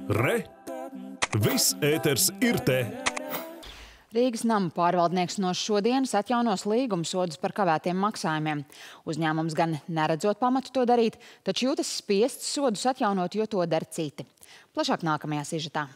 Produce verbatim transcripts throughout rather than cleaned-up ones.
Re! Viss ēters ir te! Rīgas nama pārvaldnieks no šodienas atjaunos līgumsodus par kavētiem maksājumiem. Uzņēmums gan neredzot pamatu to darīt, taču jūtas spiests sodus atjaunot, jo to dara citi. Plašāk nākamajā sižetā.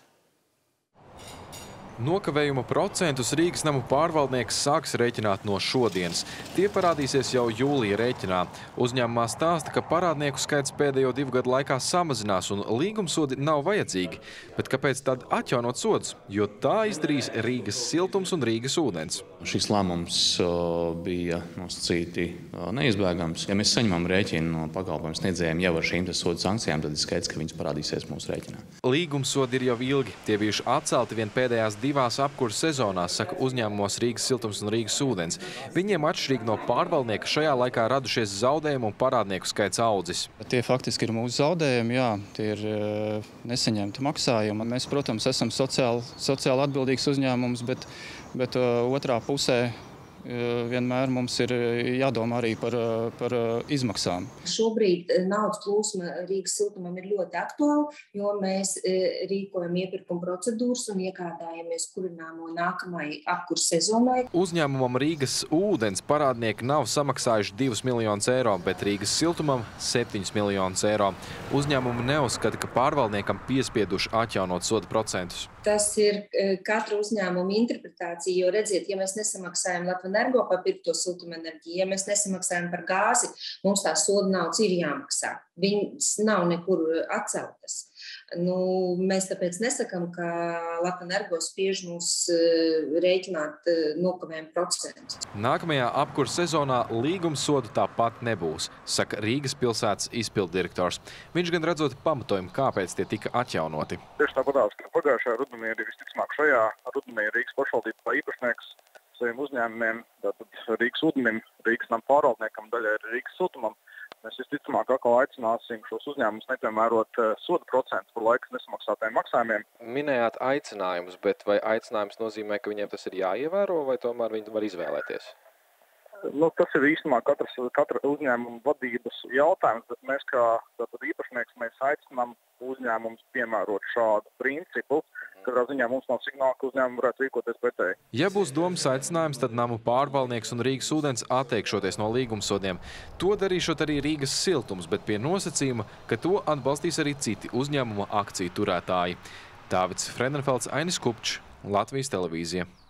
Nokavējumu procentus Rīgas namu pārvaldnieks sāks rēķināt no šodienas. Tie parādīsies jau jūlija rēķinā. Uzņēmumā stāsta, ka parādnieku skaits pēdējo divu gadu laikā samazinās un līgumsodi nav vajadzīgi. Bet kāpēc tad atjaunot sodus? Jo tā izdarīs Rīgas siltums un Rīgas ūdens. Šis lēmums bija nosacīti neizbēgams. Ja mēs saņemam rēķinu no pakalpojumu sniedzējiem jau ar šīm sodu sankcijām, tad ir skaidrs, ka viņas parādīsies mūsu rēķinā. Līgumsodi ir jau ilgi. Tie bijuši atcelti vien pēdējās divās apkurses sezonās, saka uzņēmumos Rīgas siltums un Rīgas ūdens. Viņiem atšķirīgi no pārvaldnieka šajā laikā radušies zaudējumu un parādnieku skaits audzis. Tie faktiski ir mūsu zaudējumi, jā, tie ir nesaņemti maksājumi. Mēs, protams, esam sociāli, sociāli atbildīgs uzņēmums, bet, bet otrā pusē vienmēr mums ir jādomā arī par, par izmaksām. Šobrīd naudas plūsma Rīgas siltumam ir ļoti aktuāla, jo mēs rīkojam iepirkuma procedūras un iegādājamies kurināmo nākamai apkurses sezonai. Uzņēmumam Rīgas ūdens parādnieki nav samaksājuši divus miljonus eiro, bet Rīgas siltumam septiņus miljonus eiro. Uzņēmumi neuzskata, ka pārvaldniekam piespieduši atjaunot soda procentus. Tas ir katra uzņēmuma interpretācija, jo redziet, ja mēs nesamaksājam Latvenergo par pirkto siltumenerģiju, ja mēs nesamaksājam par gāzi, mums tā soda naudas ir jāmaksā. Viņas nav nekur atceltas. Nu, mēs tāpēc nesakam, ka Latvenergo spiež mums rēķināt nokavējumu procentus. Nākamajā apkurses sezonā līgumsodu tāpat nebūs, saka Rīgas pilsētas izpilddirektors. Viņš gan redzot pamatojumu, kāpēc tie tika atjaunoti. Tieši tāpatās, ka pagājušajā rudenī arī visticamāk šajā rudenī Rīgas pašvaldība īpašnieks saviem uzņēmumiem, tātad Rīgas ūdenim, Rīgas namu pārvaldniekam, daļai arī Rīgas siltumam. Mēs visticamāk atkal aicināsim šos uzņēmumus nepiemērot soda procentu par laikas nesamaksātajiem maksājumiem. Minējāt aicinājumus, bet vai aicinājums nozīmē, ka viņiem tas ir jāievēro, vai tomēr viņi var izvēlēties? Nu, tas ir īstenībā katras, katra uzņēmuma vadības jautājums, bet mēs kā tātad īpašnieks mēs aicinām uzņēmumus piemērot šādu principu. Katrā ziņā mums nav signāla, ka uzņēmumi varētu rīkoties pretēji. Ja būs domas aicinājums, tad namu pārvaldnieks un Rīgas ūdens atteikšoties no līgumsodiem. To darīšot arī Rīgas siltums, bet pie nosacījuma, ka to atbalstīs arī citi uzņēmuma akciju turētāji. Tāvids Frenenfelds, Ainis Kupčs, Latvijas televīzija.